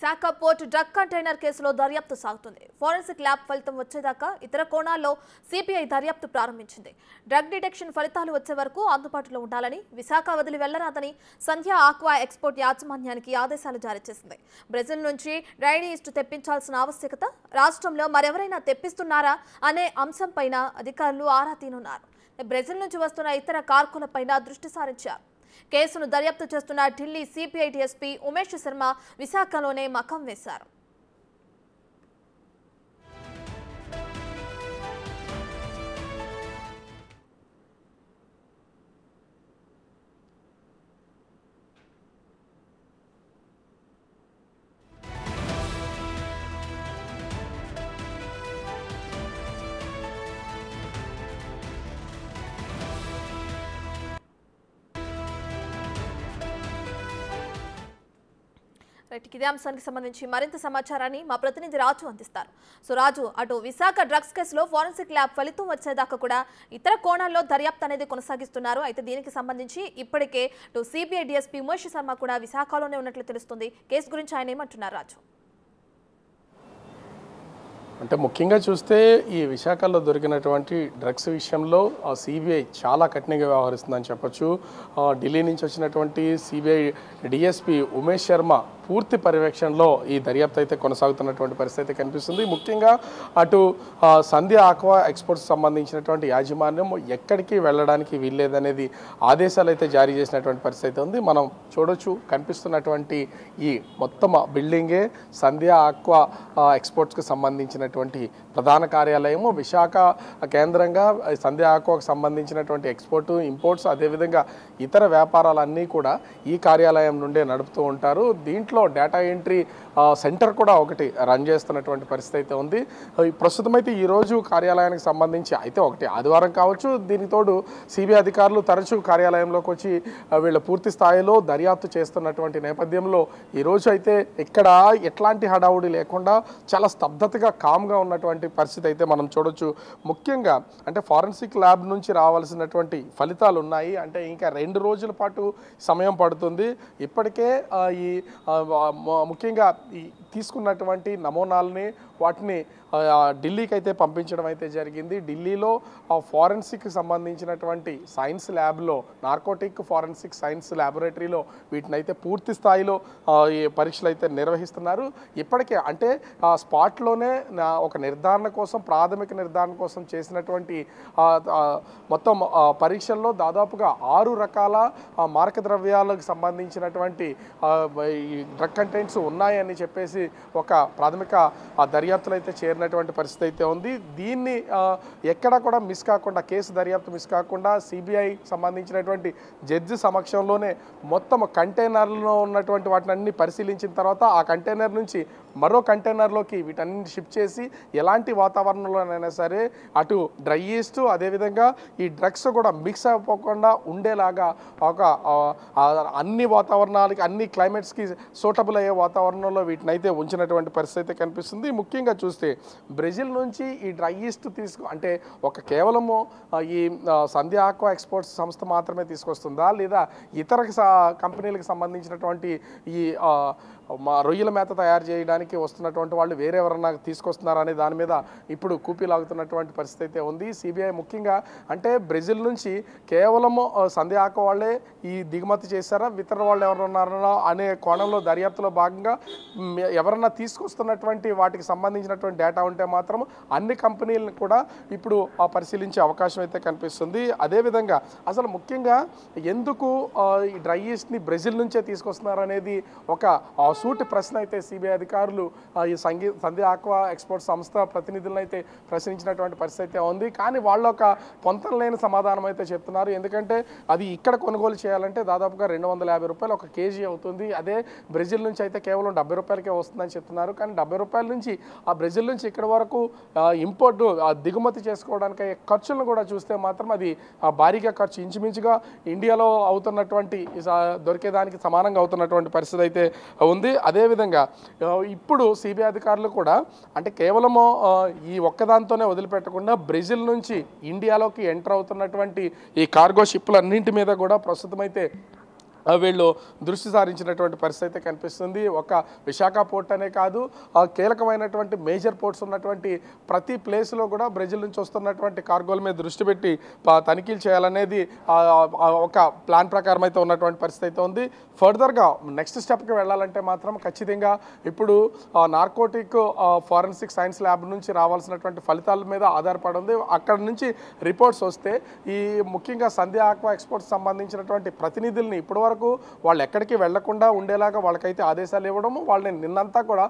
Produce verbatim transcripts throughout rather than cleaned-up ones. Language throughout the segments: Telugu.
విశాఖ పోర్టు డ్రగ్ కంటైనర్ కేసులో దర్యాప్తు సాగుతుంది. ఫోరెన్సిక్ ల్యాబ్ ఫలితం వచ్చేదాకా ఇతర కోణాల్లో సిబిఐ దర్యాప్తు ప్రారంభించింది. డ్రగ్ డిటెక్షన్ ఫలితాలు వచ్చే వరకు అందుబాటులో ఉండాలని, విశాఖ వదిలి వెళ్లరాదని సంధ్య ఆక్వా ఎక్స్పోర్ట్ యాజమాన్యానికి ఆదేశాలు జారీ చేసింది. బ్రెజిల్ నుంచి డ్రైడ్ ఈస్ట్ తెప్పించాల్సిన ఆవశ్యకత, రాష్ట్రంలో మరెవరైనా తెప్పిస్తున్నారా అనే అంశంపైన అధికారులు ఆరా తీనున్నారు. బ్రెజిల్ నుంచి వస్తున్న ఇతర కార్కులపైన దృష్టి సారించారు. కేసును దర్యాప్తు చేస్తున్న ఢిల్లీ సిబిఐ డీఎస్పీ ఉమేష్ శర్మ విశాఖలోనే మకం వేశారు. ఇదే అంశానికి సంబంధించి మరింత సమాచారాన్ని మా ప్రతినిధి రాజు అందిస్తారు. సో రాజు, అటు విశాఖ డ్రగ్స్ కేసులో ఫోరెన్సిక్ ల్యాబ్ ఫలితం వచ్చేదాకా కూడా ఇతర కోణాల్లో దర్యాప్తు అనేది కొనసాగిస్తున్నారు. అయితే దీనికి సంబంధించి ఇప్పటికే అటు సిబిఐ డీఎస్పీ ఉమేష్ శర్మ కూడా విశాఖలోనే ఉన్నట్లు తెలుస్తుంది. కేసు గురించి ఆయన ఏమంటున్నారు రాజు? అంటే ముఖ్యంగా చూస్తే ఈ విశాఖలో దొరికినటువంటి డ్రగ్స్ విషయంలో సిబిఐ చాలా కఠినంగా వ్యవహరిస్తుందని చెప్పొచ్చు. ఢిల్లీ నుంచి వచ్చినటువంటి సిబిఐ డిఎస్పీ ఉమేష్ శర్మ పూర్తి పర్యవేక్షణలో ఈ దర్యాప్తు అయితే కొనసాగుతున్నటువంటి పరిస్థితి కనిపిస్తుంది. ముఖ్యంగా అటు సంధ్య ఆక్వా ఎక్స్పోర్ట్స్ సంబంధించినటువంటి యాజమాన్యం ఎక్కడికి వెళ్ళడానికి వీల్లేదనేది ఆదేశాలు అయితే జారీ చేసినటువంటి పరిస్థితి ఉంది. మనం చూడొచ్చు, కనిపిస్తున్నటువంటి ఈ మొత్తం బిల్డింగే సంధ్య ఆక్వా ఎక్స్పోర్ట్స్కి సంబంధించినటువంటి ప్రధాన కార్యాలయము. విశాఖ కేంద్రంగా సంధ్య ఆక్వాకు సంబంధించినటువంటి ఎక్స్పోర్టు, ఇంపోర్ట్స్, అదేవిధంగా ఇతర వ్యాపారాలన్నీ కూడా ఈ కార్యాలయం నుండే నడుపుతూ ఉంటారు. దీంట్లో డేటా ఎంట్రీ సెంటర్ కూడా ఒకటి రన్ చేస్తున్నటువంటి పరిస్థితి అయితే ఉంది. ప్రస్తుతం అయితే ఈరోజు కార్యాలయానికి సంబంధించి అయితే ఒకటి ఆదివారం కావచ్చు, దీనికి తోడు సిబిఐ అధికారులు తరచూ కార్యాలయంలోకి వచ్చి వీళ్ళు పూర్తి స్థాయిలో దర్యాప్తు చేస్తున్నటువంటి నేపథ్యంలో ఈరోజు అయితే ఇక్కడ ఎట్లాంటి హడావుడి లేకుండా చాలా స్తబ్దతగా కామ్గా ఉన్నటువంటి పరిస్థితి అయితే మనం చూడొచ్చు. ముఖ్యంగా అంటే ఫారెన్సిక్ ల్యాబ్ నుంచి రావాల్సినటువంటి ఫలితాలు ఉన్నాయి. అంటే ఇంకా రెండు రోజుల పాటు సమయం పడుతుంది. ఇప్పటికే ఈ ముఖ్యంగా ఈ తీసుకున్నటువంటి నమూనాలని వాటిని ఢిల్లీకి అయితే పంపించడం అయితే జరిగింది. ఢిల్లీలో ఫారెన్సిక్ సంబంధించినటువంటి సైన్స్ ల్యాబ్లో, నార్కోటిక్ ఫారెన్సిక్ సైన్స్ ల్యాబొరేటరీలో వీటిని అయితే పూర్తి స్థాయిలో ఈ పరీక్షలు అయితే నిర్వహిస్తున్నారు. ఇప్పటికే అంటే స్పాట్లోనే ఒక నిర్ధారణ కోసం, ప్రాథమిక నిర్ధారణ కోసం చేసినటువంటి మొత్తం పరీక్షల్లో దాదాపుగా ఆరు రకాల మారక ద్రవ్యాలకు సంబంధించినటువంటి డ్రగ్ కంటెంట్స్ ఉన్నాయని చెప్పేసి ఒక ప్రాథమిక దర్యాప్తులు అయితే చేరినటువంటి పరిస్థితి అయితే ఉంది. దీన్ని ఎక్కడ కూడా మిస్ కాకుండా, కేసు దర్యాప్తు మిస్ కాకుండా సిబిఐ సంబంధించినటువంటి జడ్జి సమక్షంలోనే మొత్తం కంటైనర్లో ఉన్నటువంటి వాటిని అన్ని పరిశీలించిన తర్వాత ఆ కంటైనర్ నుంచి మరో కంటైనర్లోకి వీటన్నింటిని షిఫ్ట్ చేసి ఎలాంటి వాతావరణంలోనైనా సరే అటు డ్రై ఈస్ట్, అదేవిధంగా ఈ డ్రగ్స్ కూడా మిక్స్ అయిపోకుండా ఉండేలాగా ఒక అన్ని వాతావరణాలకి, అన్ని క్లైమేట్స్కి సూటబుల్ అయ్యే వాతావరణంలో వీటిని అయితే ఉంచినటువంటి పరిస్థితి కనిపిస్తుంది. ముఖ్యంగా చూస్తే బ్రెజిల్ నుంచి ఈ డ్రై ఈస్ట్ తీసుకు అంటే ఒక కేవలము ఈ సంధ్య ఆక్వా ఎక్స్పోర్ట్స్ సంస్థ మాత్రమే తీసుకొస్తుందా, లేదా ఇతర కంపెనీలకు సంబంధించినటువంటి ఈ రొయ్యల మేత తయారు చేయడానికి వస్తున్నటువంటి వాళ్ళు వేరే ఎవరన్నా తీసుకొస్తున్నారా అనే దాని మీద ఇప్పుడు కూపీలాగుతున్నటువంటి పరిస్థితి అయితే ఉంది. సిబిఐ ముఖ్యంగా అంటే బ్రెజిల్ నుంచి కేవలము సంధ్య ఆక్వా వాళ్ళే ఈ దిగుమతి చేశారా, ఇతర వాళ్ళు ఎవరున్నారా అనే కోణంలో దర్యాప్తులో భాగంగా ఎవరన్నా తీసుకొస్తున్నటువంటి వాటికి సంబంధించినటువంటి డేటా ఉంటే మాత్రం అన్ని కంపెనీలను కూడా ఇప్పుడు పరిశీలించే అవకాశం అయితే కనిపిస్తుంది. అదేవిధంగా అసలు ముఖ్యంగా ఎందుకు ఈ డ్రై ఈస్ట్ని బ్రెజిల్ నుంచే తీసుకొస్తున్నారు అనేది ఒక సూటి ప్రశ్న అయితే సిబిఐ అధికారులు ఈ సంగీ సంధ్య ఆక్వా ఎక్స్పోర్ట్ సంస్థ ప్రతినిధులను అయితే ప్రశ్నించినటువంటి పరిస్థితి అయితే ఉంది. కానీ వాళ్ళు ఒక పొంతం లేని సమాధానం అయితే చెప్తున్నారు. ఎందుకంటే అది ఇక్కడ కొనుగోలు చేయాలంటే దాదాపుగా రెండు వందల యాభై రూపాయలు ఒక కేజీ అవుతుంది. అదే బ్రెజిల్ నుంచి అయితే కేవలం డెబ్బై రూపాయలకే వస్తుందని చెప్తున్నారు. కానీ డెబ్బై రూపాయల నుంచి ఆ బ్రెజిల్ నుంచి ఇక్కడ వరకు ఇంపోర్ట్ దిగుమతి చేసుకోవడానికి ఖర్చులను కూడా చూస్తే మాత్రం అది భారీగా ఖర్చు, ఇంచుమించుగా ఇండియాలో అవుతున్నటువంటి దొరికేదానికి సమానంగా అవుతున్నటువంటి పరిస్థితి అయితే ఉంది. అదేవిధంగా ఇప్పుడు సిబిఐ అధికారులు కూడా అంటే కేవలము ఈ ఒక్కదాంతోనే వదిలిపెట్టకుండా బ్రెజిల్ నుంచి ఇండియాలోకి ఎంటర్ అవుతున్నటువంటి ఈ కార్గో షిప్లన్నింటి మీద కూడా ప్రస్తుతం అయితే వీళ్ళు దృష్టి సారించినటువంటి పరిస్థితి అయితే కనిపిస్తుంది. ఒక విశాఖ పోర్ట్ అనే కాదు, కీలకమైనటువంటి మేజర్ పోర్ట్స్ ఉన్నటువంటి ప్రతి ప్లేస్లో కూడా బ్రెజిల్ నుంచి వస్తున్నటువంటి కార్గోల మీద దృష్టి పెట్టి తనిఖీలు చేయాలనేది ఒక ప్లాన్ ప్రకారం అయితే ఉన్నటువంటి పరిస్థితి అయితే ఉంది. ఫర్దర్గా నెక్స్ట్ స్టెప్కి వెళ్ళాలంటే మాత్రం ఖచ్చితంగా ఇప్పుడు నార్కోటిక్ ఫారెన్సిక్ సైన్స్ ల్యాబ్ నుంచి రావాల్సినటువంటి ఫలితాల మీద ఆధారపడి ఉంది. అక్కడ నుంచి రిపోర్ట్స్ వస్తే ఈ ముఖ్యంగా సంధ్య ఆక్వా ఎక్స్పోర్ట్స్ సంబంధించినటువంటి ప్రతినిధుల్ని ఇప్పటి వరకు వాళ్ళు ఎక్కడికి వెళ్లకుండా ఉండేలాగా వాళ్ళకైతే ఆదేశాలు ఇవ్వడము, వాళ్ళని నిన్నంతా కూడా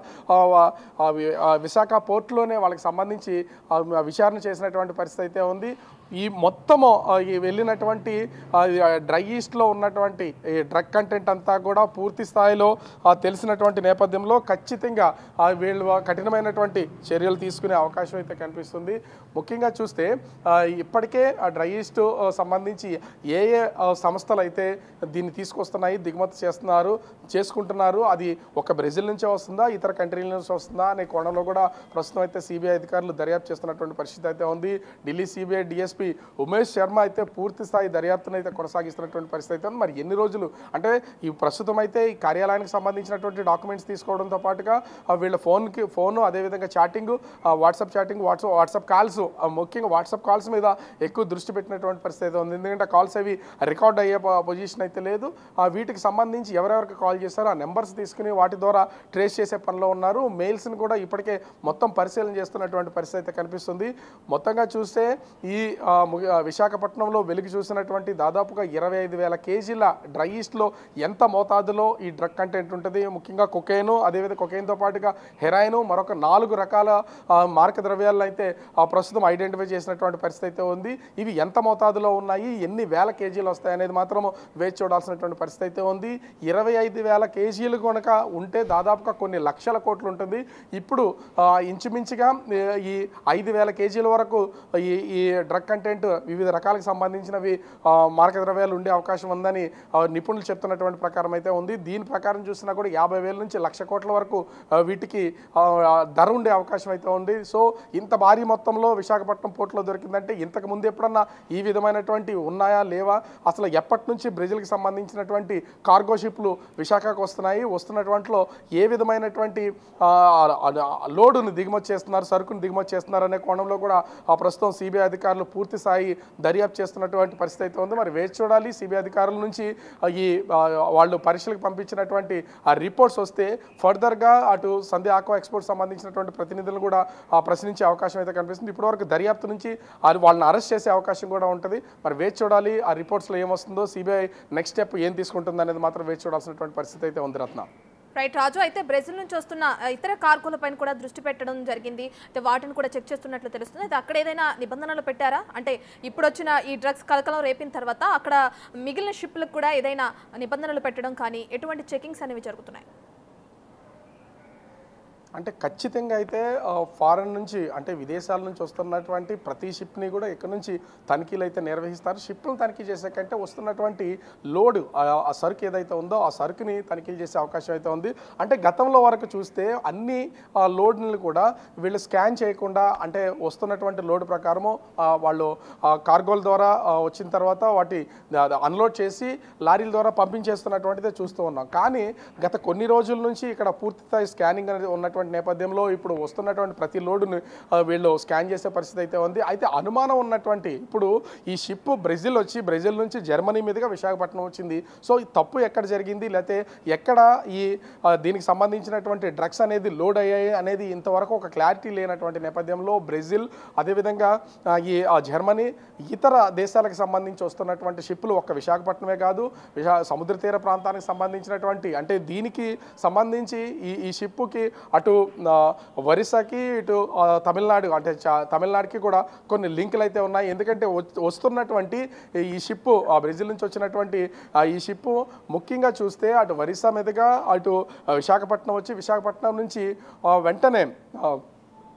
విశాఖ పోర్టులోనే వాళ్ళకి సంబంధించి విచారణ చేసినటువంటి పరిస్థితి అయితే ఉంది. ఈ మొత్తము ఈ వెళ్ళినటువంటి డ్రై ఈస్ట్లో ఉన్నటువంటి డ్రగ్ కంటెంట్ అంతా కూడా పూర్తి స్థాయిలో తెలిసినటువంటి నేపథ్యంలో ఖచ్చితంగా వీళ్ళు కఠినమైనటువంటి చర్యలు తీసుకునే అవకాశం అయితే కనిపిస్తుంది. ముఖ్యంగా చూస్తే ఇప్పటికే ఆ డ్రై ఈస్ట్ సంబంధించి ఏ ఏ సంస్థలు అయితే దీన్ని తీసుకొస్తున్నాయి, దిగుమతి చేస్తున్నారు చేసుకుంటున్నారు, అది ఒక బ్రెజిల్ నుంచే వస్తుందా, ఇతర కంట్రీల నుంచి వస్తుందా అనే కోణంలో కూడా ప్రస్తుతం అయితే సిబిఐ అధికారులు దర్యాప్తు చేస్తున్నటువంటి పరిస్థితి అయితే ఉంది. ఢిల్లీ సిబిఐ డిఎస్పీ ఉమేష్ శర్మ అయితే పూర్తి స్థాయి దర్యాప్తును అయితే కొనసాగిస్తున్నటువంటి పరిస్థితి అయితే ఉంది. మరి ఎన్ని రోజులు అంటే ఈ ప్రస్తుతం అయితే ఈ కార్యాలయానికి సంబంధించినటువంటి డాక్యుమెంట్స్ తీసుకోవడంతో పాటుగా వీళ్ళ ఫోన్కి ఫోను అదేవిధంగా chatting, WhatsApp chatting, WhatsApp WhatsApp calls, ముఖ్యంగా వాట్సాప్ కాల్స్ మీద ఎక్కువ దృష్టి పెట్టినటువంటి పరిస్థితి అయితే ఉంది. ఎందుకంటే కాల్స్ అవి రికార్డ్ అయ్యే పొజిషన్ అయితే లేదు. వీటికి సంబంధించి ఎవరెవరికి కాల్ చేస్తారో ఆ నెంబర్స్ తీసుకుని వాటి ద్వారా ట్రేస్ చేసే పనిలో ఉన్నారు. మెయిల్స్ని కూడా ఇప్పటికే మొత్తం పరిశీలన చేస్తున్నటువంటి పరిస్థితి అయితే కనిపిస్తుంది. మొత్తంగా చూస్తే ఈ విశాఖపట్నంలో వెలుగు చూసినటువంటి దాదాపుగా ఇరవై ఐదు వేల కేజీల డ్రై ఈస్ట్లో ఎంత మోతాదులో ఈ డ్రగ్ కంటెంట్ ఉంటుంది, ముఖ్యంగా కొకైను, అదేవిధంగా కొకైన్తో పాటుగా హెరాయిన్, మరొక నాలుగు రకాల మారక ద్రవ్యాలను అయితే ప్రస్తుతం ఐడెంటిఫై చేసినటువంటి పరిస్థితి అయితే ఉంది. ఇవి ఎంత మోతాదులో ఉన్నాయి, ఎన్ని వేల కేజీలు వస్తాయనేది మాత్రం వేచి చూడాల్సినటువంటి పరిస్థితి అయితే ఉంది. ఇరవై ఐదు వేల కేజీలు కనుక ఉంటే దాదాపుగా కొన్ని లక్షల కోట్లు ఉంటుంది. ఇప్పుడు ఇంచుమించుగా ఈ ఐదు వేల కేజీల వరకు ఈ ఈ డ్రగ్ కంటెంట్ వివిధ రకాలకు సంబంధించినవి మారక ద్రవ్యాలు ఉండే అవకాశం ఉందని నిపుణులు చెప్తున్నటువంటి ప్రకారం అయితే ఉంది. దీని ప్రకారం చూసినా కూడా యాభై వేల నుంచి లక్ష కోట్ల వరకు వీటికి ధర ఉండే అవకాశం అయితే ఉంది. సో ఇంత భారీ మొత్తంలో విశాఖపట్నం పోర్టులో దొరికిందంటే ఇంతకు ముందు ఎప్పుడన్నా ఈ విధమైనటువంటి ఉన్నాయా లేవా, అసలు ఎప్పటి నుంచి బ్రెజిల్కి సంబంధించినటువంటి కార్గో షిప్లు విశాఖకు వస్తున్నాయి, వస్తున్నటువంటిలో ఏ విధమైనటువంటి లోడును దిగుమతి చేస్తున్నారు, సరుకును దిగుమతి చేస్తున్నారు అనే కోణంలో కూడా ప్రస్తుతం సిబిఐ అధికారులు పూర్తి స్థాయి దర్యాప్తు చేస్తున్నటువంటి పరిస్థితి అయితే ఉంది. మరి వేచి చూడాలి. సిబిఐ అధికారుల నుంచి ఈ వాళ్ళు పరీక్షలకు పంపించినటువంటి ఆ రిపోర్ట్స్ వస్తే ఫర్దర్గా అటు సంధ్య ఆక్వా ఎక్స్పోర్ట్ సంబంధించినటువంటి ప్రతినిధులు కూడా ప్రశ్నించే అవకాశం అయితే కనిపిస్తుంది. ఇప్పటివరకు దర్యాప్తు నుంచి వాళ్ళని అరెస్ట్ చేసే అవకాశం కూడా ఉంటుంది. మరి వేచి చూడాలి ఆ రిపోర్ట్స్లో ఏమొస్తుందో, సిబిఐ నెక్స్ట్ స్టెప్ ఏం తీసుకుంటుంది అనేది మాత్రం వేచి చూడాల్సినటువంటి పరిస్థితి అయితే ఉంది. రత్న రైట్ రాజు, అయితే బ్రెజిల్ నుంచి వస్తున్న ఇతర కార్గోలపైన కూడా దృష్టి పెట్టడం జరిగింది, అయితే వాటిని కూడా చెక్ చేస్తున్నట్లు తెలుస్తుంది. అయితే అక్కడ ఏదైనా నిబంధనలు పెట్టారా? అంటే ఇప్పుడు వచ్చిన ఈ డ్రగ్స్ కలకలం రేపిన తర్వాత అక్కడ మిగిలిన షిప్లకు కూడా ఏదైనా నిబంధనలు పెట్టడం కానీ ఎటువంటి చెకింగ్స్ అనేవి జరుగుతున్నాయి? అంటే ఖచ్చితంగా అయితే ఫారెన్ నుంచి అంటే విదేశాల నుంచి వస్తున్నటువంటి ప్రతి షిప్ని కూడా ఇక్కడ నుంచి తనిఖీలు అయితే నిర్వహిస్తారు. షిప్ను తనిఖీ చేసాకంటే వస్తున్నటువంటి లోడ్ ఆ సరుకు ఏదైతే ఉందో ఆ సరుకుని తనిఖీలు చేసే అవకాశం అయితే ఉంది. అంటే గతంలో వరకు చూస్తే అన్ని లోడ్ని కూడా వీళ్ళు స్కాన్ చేయకుండా అంటే వస్తున్నటువంటి లోడ్ ప్రకారము వాళ్ళు కార్గోల ద్వారా వచ్చిన తర్వాత వాటి అన్లోడ్ చేసి లారీల ద్వారా పంపించేస్తున్నటువంటిదే చూస్తూ ఉన్నాం. కానీ గత కొన్ని రోజుల నుంచి ఇక్కడ పూర్తిస్థాయి స్కానింగ్ అనేది ఉన్నటువంటి నేపథ్యంలో ఇప్పుడు వస్తున్నటువంటి ప్రతి లోడుని వీళ్ళు స్కాన్ చేసే పరిస్థితి అయితే ఉంది. అయితే అనుమానం ఉన్నటువంటి ఇప్పుడు ఈ షిప్ బ్రెజిల్ వచ్చి బ్రెజిల్ నుంచి జర్మనీ మీదుగా విశాఖపట్నం వచ్చింది. సో ఈ తప్పు ఎక్కడ జరిగింది, లేకపోతే ఎక్కడ ఈ దీనికి సంబంధించినటువంటి డ్రగ్స్ అనేది లోడ్ అయ్యాయి అనేది ఇంతవరకు ఒక క్లారిటీ లేనటువంటి నేపథ్యంలో బ్రెజిల్ అదేవిధంగా ఈ జర్మనీ ఇతర దేశాలకు సంబంధించి వస్తున్నటువంటి షిప్లు ఒక్క విశాఖపట్నమే కాదు, విశా సముద్ర తీర ప్రాంతానికి సంబంధించినటువంటి అంటే దీనికి సంబంధించి ఈ ఈ షిప్పుకి అటు ఒరిస్సాకి ఇటు తమిళనాడు అంటే తమిళనాడుకి కూడా కొన్ని లింకులు అయితే ఉన్నాయి. ఎందుకంటే వస్తున్నటువంటి ఈ షిప్పు బ్రెజిల్ నుంచి వచ్చినటువంటి ఈ షిప్పు ముఖ్యంగా చూస్తే అటు ఒరిస్సా మీదుగా అటు విశాఖపట్నం వచ్చి విశాఖపట్నం నుంచి వెంటనే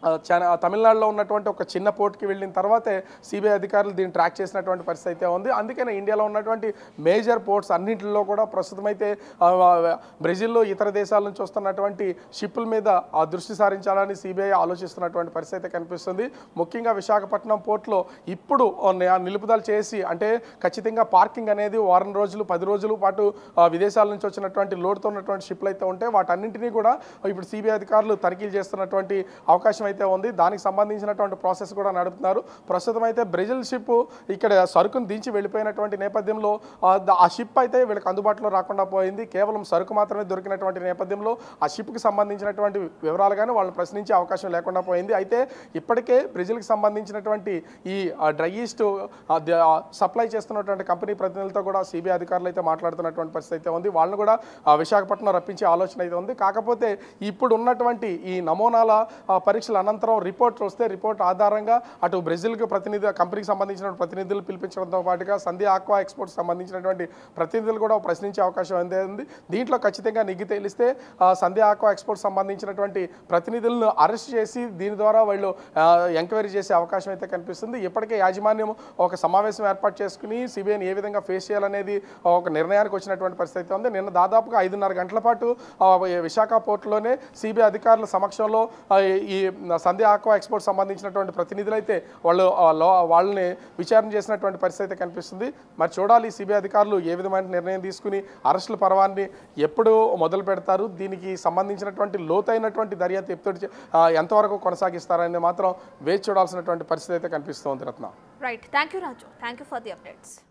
చన తమిళనాడులో ఉన్నటువంటి ఒక చిన్న పోర్ట్కి వెళ్ళిన తర్వాతే సిబిఐ అధికారులు దీన్ని ట్రాక్ చేసినటువంటి పరిస్థితి అయితే ఉంది. అందుకనే ఇండియాలో ఉన్నటువంటి మేజర్ పోర్ట్స్ అన్నింటిలో కూడా ప్రస్తుతం అయితే బ్రెజిల్లో ఇతర దేశాల నుంచి వస్తున్నటువంటి షిప్పుల మీద ఆ దృష్టి సారించాలని సిబిఐ ఆలోచిస్తున్నటువంటి పరిస్థితి అయితే కనిపిస్తుంది. ముఖ్యంగా విశాఖపట్నం పోర్ట్లో ఇప్పుడు నిలుపుదల చేసి అంటే ఖచ్చితంగా పార్కింగ్ అనేది వారం రోజులు పది రోజుల పాటు విదేశాల నుంచి వచ్చినటువంటి లోడ్తో ఉన్నటువంటి షిప్లు అయితే ఉంటే వాటన్నింటినీ కూడా ఇప్పుడు సిబిఐ అధికారులు తనిఖీలు చేస్తున్నటువంటి అవకాశం అయితే ఉంది. దానికి సంబంధించినటువంటి ప్రాసెస్ కూడా నడుపుతున్నారు. ప్రస్తుతం అయితే బ్రెజిల్ షిప్ ఇక్కడ సరుకును దించి వెళ్ళిపోయినటువంటి నేపథ్యంలో ఆ షిప్ అయితే వీళ్ళకి అందుబాటులో రాకుండా పోయింది. కేవలం సరుకు మాత్రమే దొరికినటువంటి నేపథ్యంలో ఆ షిప్కి సంబంధించినటువంటి వివరాలు కానీ వాళ్ళని ప్రశ్నించే అవకాశం లేకుండా పోయింది. అయితే ఇప్పటికే బ్రెజిల్కి సంబంధించినటువంటి ఈ డ్రై ఈస్ట్ సప్లై చేస్తున్నటువంటి కంపెనీ ప్రతినిధులతో కూడా సిబిఐ అధికారులు అయితే మాట్లాడుతున్నటువంటి పరిస్థితి అయితే ఉంది. వాళ్ళని కూడా విశాఖపట్నం రప్పించే ఆలోచన అయితే ఉంది. కాకపోతే ఇప్పుడు ఉన్నటువంటి ఈ నమూనాల పరీక్షల అనంతరం రిపోర్ట్ వస్తే రిపోర్ట్ ఆధారంగా అటు బ్రెజిల్కి ప్రతినిధి కంపెనీకి సంబంధించిన ప్రతినిధులు పిలిపించడంతో పాటుగా సంధ్య ఆక్వా ఎక్స్పోర్ట్స్ సంబంధించినటువంటి ప్రతినిధులు కూడా ప్రశ్నించే అవకాశం అయితే ఉంది. దీంట్లో ఖచ్చితంగా నిగ్గు తేలిస్తే సంధ్య ఆక్వా ఎక్స్పోర్ట్స్ సంబంధించినటువంటి ప్రతినిధులను అరెస్ట్ చేసి దీని ద్వారా వాళ్ళు ఎంక్వైరీ చేసే అవకాశం అయితే కనిపిస్తుంది. ఇప్పటికే యాజమాన్యం ఒక సమావేశం ఏర్పాటు చేసుకుని సిబిఐని ఏ విధంగా ఫేస్ చేయాలనేది ఒక నిర్ణయానికి వచ్చినటువంటి పరిస్థితి ఉంది. నిన్న దాదాపుగా ఐదున్నర గంటల పాటు విశాఖ పోర్టులోనే సిబిఐ అధికారుల సమక్షంలో ఈ సంధ్య ఆక్వా ఎక్స్పోర్ట్ సంబంధించినటువంటి ప్రతినిధులు అయితే వాళ్ళు వాళ్ళని విచారణ చేసినటువంటి పరిస్థితి కనిపిస్తుంది. మరి చూడాలి సిబిఐ అధికారులు ఏ విధమైన నిర్ణయం తీసుకుని అరెస్టుల పర్వాన్ని ఎప్పుడు మొదలు పెడతారు, దీనికి సంబంధించినటువంటి లోతైనటువంటి దర్యాప్తు ఎప్పుడు ఎంతవరకు కొనసాగిస్తారనేది మాత్రం వేచి చూడాల్సినటువంటి పరిస్థితి అయితే కనిపిస్తోంది. Ratna right, thank you Raju, thank you for the updates.